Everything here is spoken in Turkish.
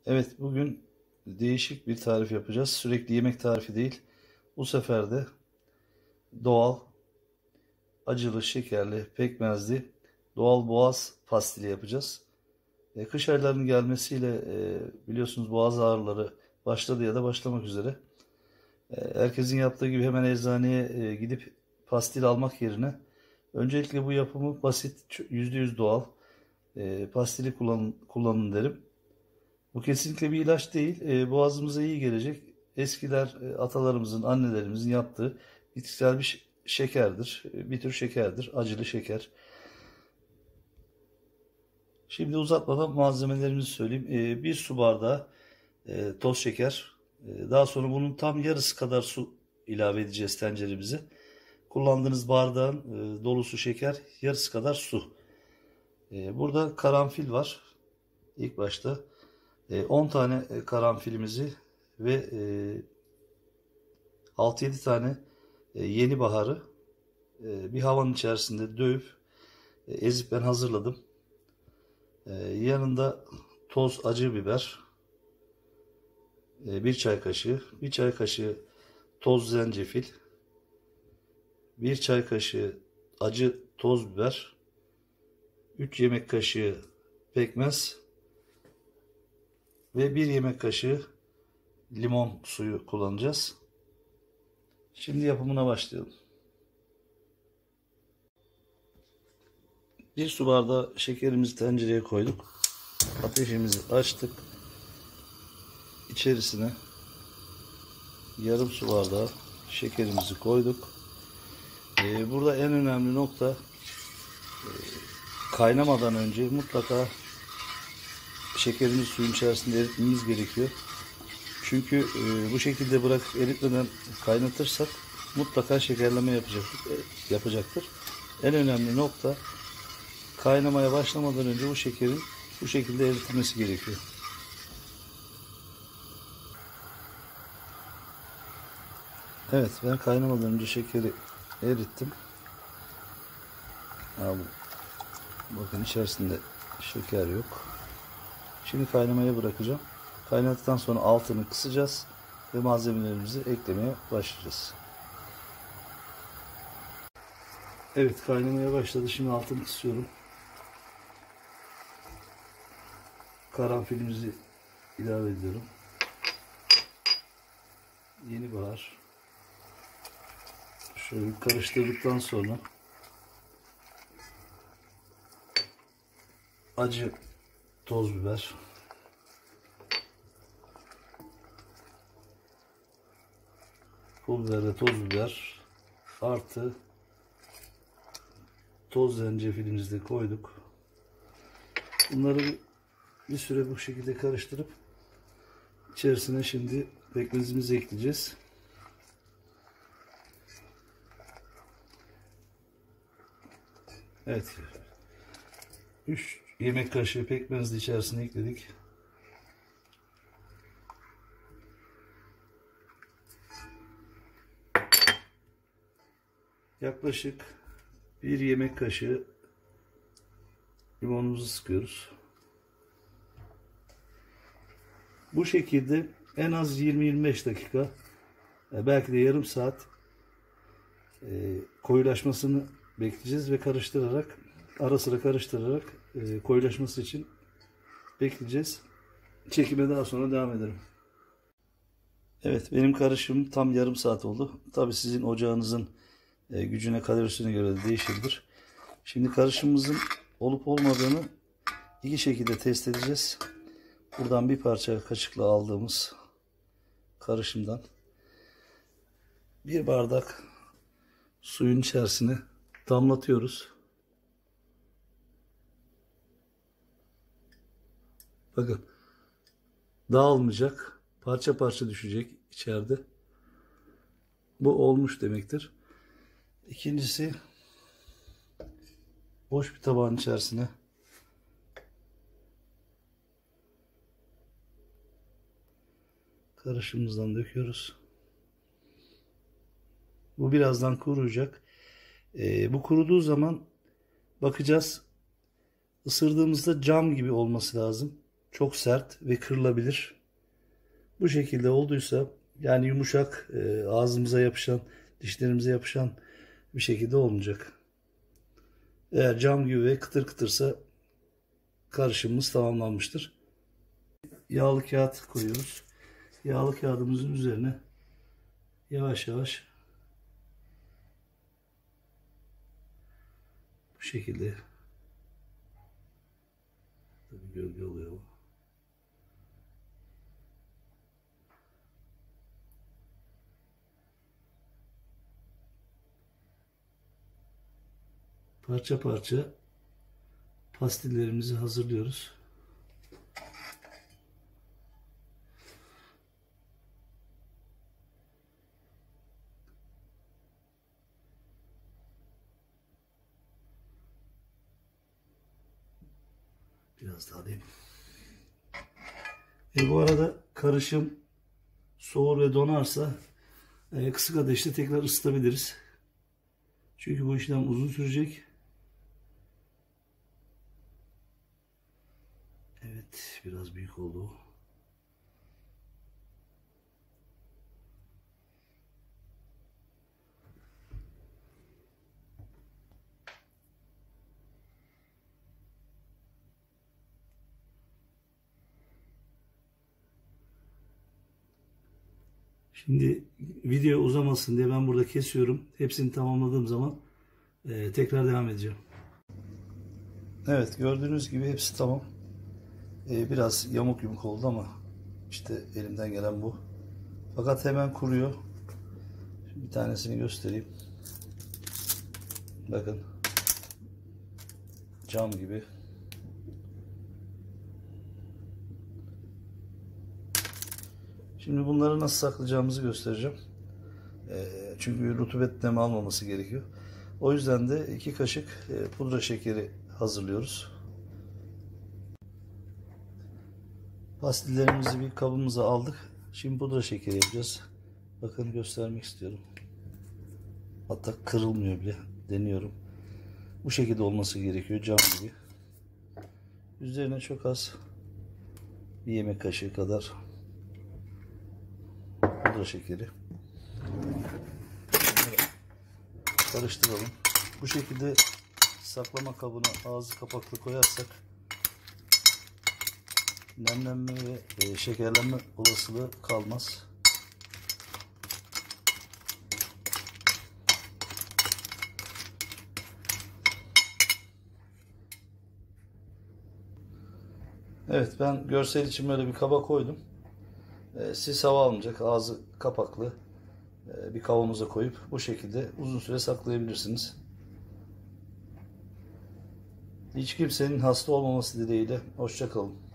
Evet, bugün değişik bir tarif yapacağız. Sürekli yemek tarifi değil. Bu sefer de doğal, acılı, şekerli, pekmezli, doğal boğaz pastili yapacağız. Kış aylarının gelmesiyle biliyorsunuz boğaz ağrıları başladı ya da başlamak üzere. Herkesin yaptığı gibi hemen eczaneye gidip pastil almak yerine öncelikle bu yapımı basit, %100 doğal pastili kullanın derim. Bu kesinlikle bir ilaç değil. Boğazımıza iyi gelecek. Eskiler, atalarımızın, annelerimizin yaptığı bitkisel bir şekerdir. Bir tür şekerdir. Acılı şeker. Şimdi uzatmadan malzemelerimizi söyleyeyim. Bir su bardağı toz şeker. Daha sonra bunun tam yarısı kadar su ilave edeceğiz tenceremize. Kullandığınız bardağın dolusu şeker, yarısı kadar su. Burada karanfil var. İlk başta 10 tane karanfilimizi ve 6-7 tane yeni baharı bir havanın içerisinde dövüp ezip ben hazırladım. Yanında toz acı biber, bir çay kaşığı toz zencefil, bir çay kaşığı acı toz biber, 3 yemek kaşığı pekmez ve 1 yemek kaşığı limon suyu kullanacağız. Şimdi yapımına başlayalım. Bir su bardağı şekerimizi tencereye koyduk. Ateşimizi açtık. İçerisine yarım su bardağı şekerimizi koyduk. Burada en önemli nokta kaynamadan önce mutlaka şekerimizi suyun içerisinde eritmemiz gerekiyor. Çünkü bu şekilde bırakıp eritmeden kaynatırsak mutlaka şekerleme yapacaktır. En önemli nokta kaynamaya başlamadan önce bu şekerin bu şekilde eritilmesi gerekiyor. Evet, ben kaynamadan önce şekeri erittim. Bakın içerisinde şeker yok. Şimdi kaynamaya bırakacağım. Kaynadıktan sonra altını kısacağız ve malzemelerimizi eklemeye başlayacağız. Evet, kaynamaya başladı. Şimdi altını kısıyorum. Karanfilimizi ilave ediyorum. Yeni bahar. Şöyle karıştırdıktan sonra acı toz biber, pul biber ve toz biber artı toz zencefilimizi de koyduk. Bunları bir süre bu şekilde karıştırıp içerisine şimdi pekmezimizi ekleyeceğiz. Evet. 3 yemek kaşığı pekmezi de içerisine ekledik. Yaklaşık 1 yemek kaşığı limonumuzu sıkıyoruz. Bu şekilde en az 20-25 dakika, belki de yarım saat koyulaşmasını bekleyeceğiz ve karıştırarak, ara sıra karıştırarak koyulaşması için bekleyeceğiz. Çekime daha sonra devam ederim. Evet, benim karışımım tam yarım saat oldu. Tabii sizin ocağınızın gücüne, kalorisine göre de değişebilir. Şimdi karışımımızın olup olmadığını iki şekilde test edeceğiz. Buradan bir parça kaşıkla aldığımız karışımdan bir bardak suyun içerisine damlatıyoruz. Bakın, dağılmayacak, parça parça düşecek içeride. Bu olmuş demektir. İkincisi, boş bir tabağın içerisine karışımımızdan döküyoruz. Bu birazdan kuruyacak. Bu kuruduğu zaman bakacağız. Isırdığımızda cam gibi olması lazım. çok sert ve kırılabilir. Bu şekilde olduysa, yani yumuşak, ağzımıza yapışan, dişlerimize yapışan bir şekilde olmayacak. Eğer cam gibi ve kıtır kıtırsa karışımımız tamamlanmıştır. Yağlı kağıt koyuyoruz. Yağlı kağıdımızın üzerine yavaş yavaş bu şekilde, tabii gölge oluyor bu. Parça parça pastillerimizi hazırlıyoruz. Biraz daha alayım. Bu arada karışım soğur ve donarsa kısık ateşte tekrar ısıtabiliriz. Çünkü bu işlem uzun sürecek. Evet, biraz büyük oldu. Şimdi video uzamasın diye ben burada kesiyorum. Hepsini tamamladığım zaman tekrar devam edeceğim. Evet, gördüğünüz gibi hepsi tamam. Biraz yamuk yumuk oldu ama işte elimden gelen bu. Fakat hemen kuruyor. Şimdi bir tanesini göstereyim. Bakın. Cam gibi. Şimdi bunları nasıl saklayacağımızı göstereceğim. Çünkü rutubet nemi almaması gerekiyor. O yüzden de 2 kaşık pudra şekeri hazırlıyoruz. Pastillerimizi bir kabımıza aldık. Şimdi pudra şekeri yapacağız. Bakın, göstermek istiyorum. Hatta kırılmıyor bile. Deniyorum. Bu şekilde olması gerekiyor, cam gibi. Üzerine çok az, bir yemek kaşığı kadar pudra şekeri. Karıştıralım. Bu şekilde saklama kabına ağzı kapaklı koyarsak nemlenme ve şekerlenme olasılığı kalmaz. Evet, ben görsel için böyle bir kaba koydum. Siz hava almayacak, ağzı kapaklı bir kavanoza koyup bu şekilde uzun süre saklayabilirsiniz. Hiç kimsenin hasta olmaması dileğiyle. Hoşça kalın.